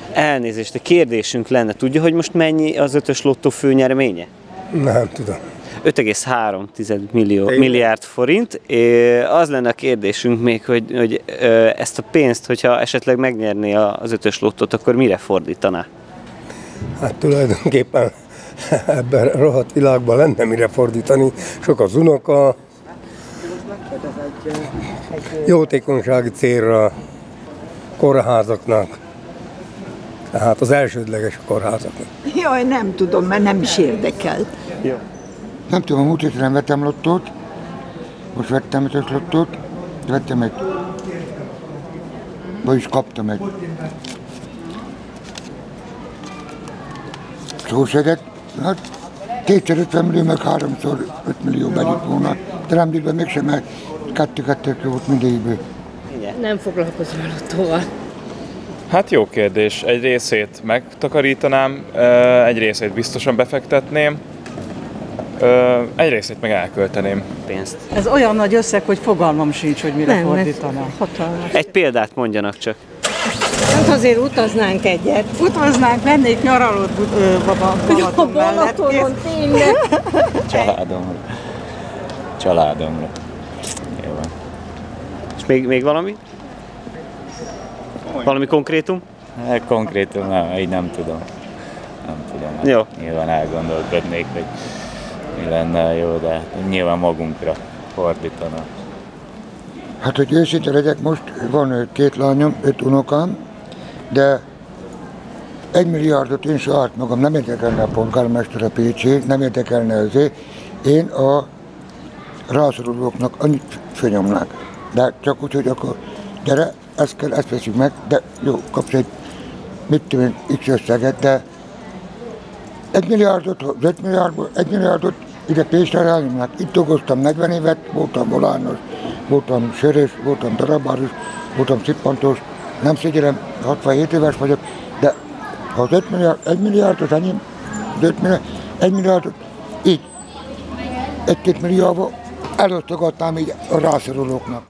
Elnézést, a kérdésünk lenne, tudja, hogy most mennyi az 5-ös lottó főnyereménye? Nem tudom. 5,3 milliárd forint. Az lenne a kérdésünk még, hogy ezt a pénzt, hogyha esetleg megnyerné az 5-ös lottót, akkor mire fordítaná? Hát tulajdonképpen ebben a rohadt világban lenne mire fordítani. Sok az unoka, jótékonysági célra, kórházaknak, tehát az elsődleges kórházaknak. Jaj, nem tudom, mert nem is érdekel. Jó. Nem tudom, múlt héten nem vettem lottót, most vettem 5-ös lottót, vettem egy, vagyis kaptam egy szószeget, hát 250 millió, meg 3-szor 5 millió bejött volna, de remélem mégsem, mert 2-2 volt mindegyikből. Nem foglalkozom a lottóval. Hát jó kérdés. Egy részét megtakarítanám, egy részét biztosan befektetném, egy részét meg elkölteném. Pénzt. Ez olyan nagy összeg, hogy fogalmam sincs, hogy mire fordítanám. Hatalmas. Egy példát mondjanak csak. Hát azért utaznánk egyet. Utaznánk, mennék nyaralót Balaton mellett. Balatonon tényleg. Családomra. Jó van. És még valami? Valami konkrétum? Konkrétan nem, így nem tudom. Nem tudom. Jó. Nyilván elgondolkodnék, hogy mi lenne jó, de nyilván magunkra fordítana. Hát, hogy őszinte legyek, most van 2 lányom, 5 unokám, de 1 milliárdot én saját magam nem érdekelne a polgármester a Pécsi, nem érdekelne azért. Én a rászorulóknak annyit fölnyomnák. De csak úgy, hogy akkor gyere, ezt veszünk meg, de jó, kapsz egy, mit tudom én, x összeget, de 1 milliárdot, 5 milliárdot, 1 milliárdot ide Pécsre rányomnák. Itt dolgoztam 40 évet, voltam volános, voltam sörös, voltam darabáros, voltam szippantós, nem szégyellem, 67 éves vagyok, de ha az 1 milliárdot enyém, 1 milliárdot így, 1-2 milliárdot elosztogatnám így a rászorulóknak.